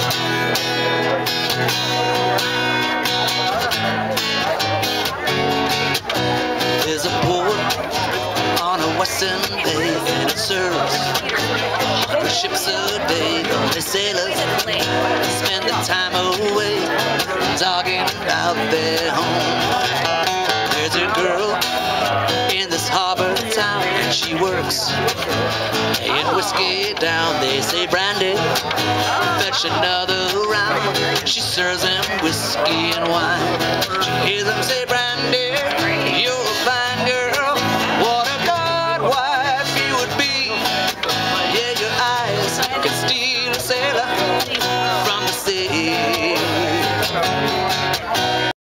There's a port on a western bay, and it serves 100 ships a day. The sailors spend the time away talking about their home. There's a girl in this harbor town, and she works in whiskey down. They say, Brandy, fetch another round. She serves them whiskey and wine. She hears them say, Brandy, you're